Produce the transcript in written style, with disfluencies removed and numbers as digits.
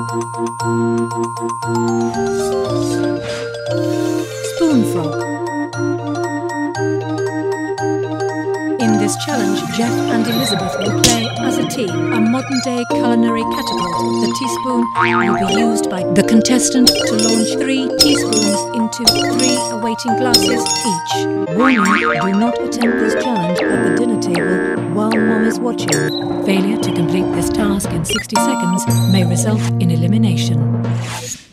Spoon frog. In this challenge, Jeff and Elizabeth will play as a team a modern-day culinary catapult. The teaspoon will be used by the contestant to launch 3 teaspoons into 3 awaiting glasses each. Warning, do not attempt this challenge at the dinner table while Mom is watching. Failure to complete this task in 60 seconds may result in elimination.